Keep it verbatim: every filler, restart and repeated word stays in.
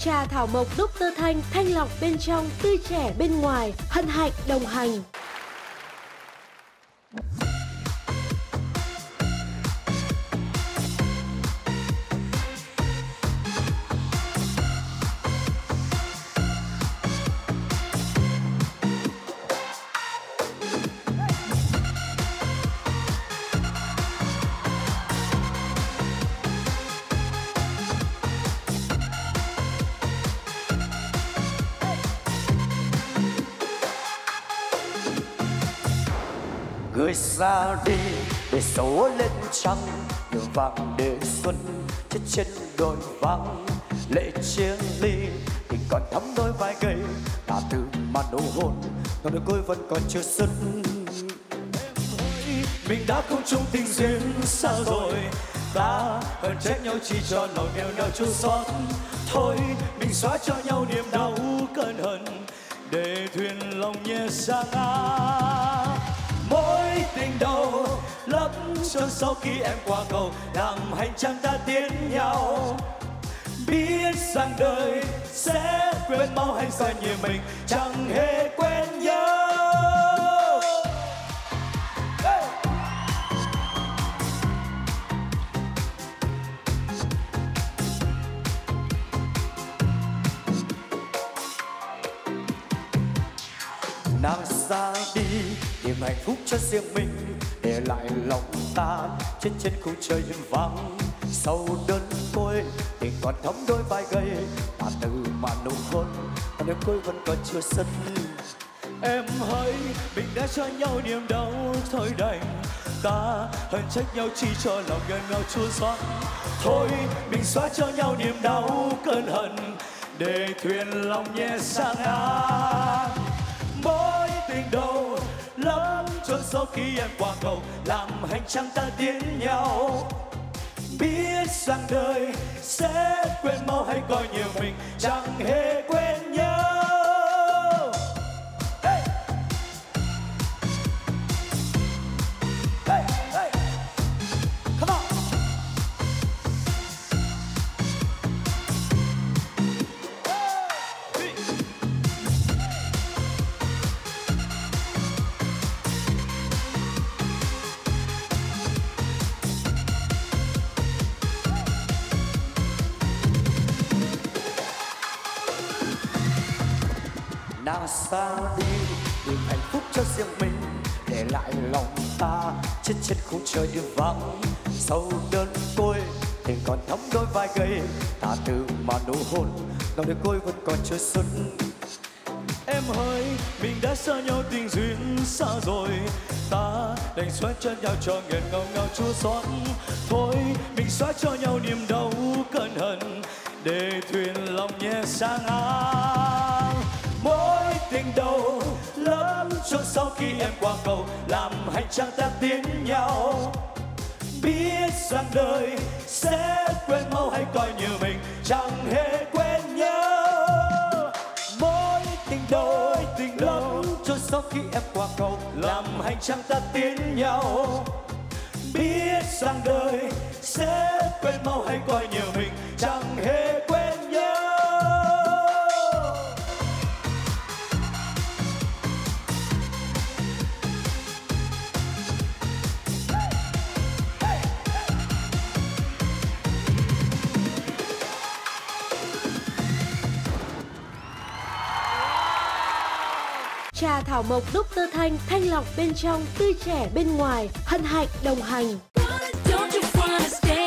Trà thảo mộc Doctor Thanh, thanh lọc bên trong, tươi trẻ bên ngoài, hân hạnh đồng hành. Người ra đi để số lên trăng, nhuộm vàng để xuân chết trên đồi vắng. Lệ chia ly thì còn thắm đôi vai gầy, ta từ mà nụ hôn còn đôi côi vẫn còn chưa dứt. Mình đã không chung tình duyên xa rồi, ta hờn trách nhau chỉ cho lòng nghèo nào chua xót. Thôi mình xóa cho nhau niềm đau cơn hận, để thuyền lòng nhẹ xa ngã. Mối tình đầu lấp cho sau khi em qua cầu, làm hành trang ta tiến nhau. Biết rằng đời sẽ quên mau hay sai nhiều mình chẳng hề quên nhau. Hey! Nàng ra đi tìm hạnh phúc cho riêng mình, để lại lòng ta trên trên khung trời hiền vắng. Sau đơn côi tình còn thấm đôi vai gầy, ta từ mà nụ hôn còn đôi côi vẫn còn chưa sân. Em hỡi mình đã cho nhau niềm đau thôi đành, ta hờn trách nhau chỉ cho lòng gần nhau chua xót. Thôi mình xóa cho nhau niềm đau cơn hận, để thuyền lòng nhẹ xa ngã. Mối tình đầu lắm cho sau khi em qua cầu, làm hành trang ta tiến nhau. Biết rằng đời sẽ quên mau hay coi nhiều mình chẳng hề quên nhau. Hey! Hey! Hey! Come on! Hey! Nàng xa đi tìm hạnh phúc cho riêng mình, để lại lòng ta chết chết khung trời yêu vắng. Sau đơn côi tình còn thấm đôi vai gầy, ta từ mà nụ hôn lòng đôi côi vẫn còn chưa xuân. Em hỡi mình đã xa nhau tình duyên xa rồi, ta đành xóa chân nhau cho nghẹn ngào ngào chua xót. Thôi mình xóa cho nhau niềm đau cơn hận, để thuyền lòng nhẹ xa ngang. Mối tình đầu lắm cho sau khi em qua cầu, làm hành trang ta tiến nhau. Biết rằng đời sẽ quên mau hay coi như mình chẳng hề quên nhau. Mối tình đầu tình lắm cho sau khi em qua cầu, làm hành trang ta tiến nhau. Biết rằng đời sẽ quên mau hay coi như mình chẳng hề quên nhau. Trà thảo mộc Doctor Thanh, thanh lọc bên trong, tươi trẻ bên ngoài, hân hạnh đồng hành.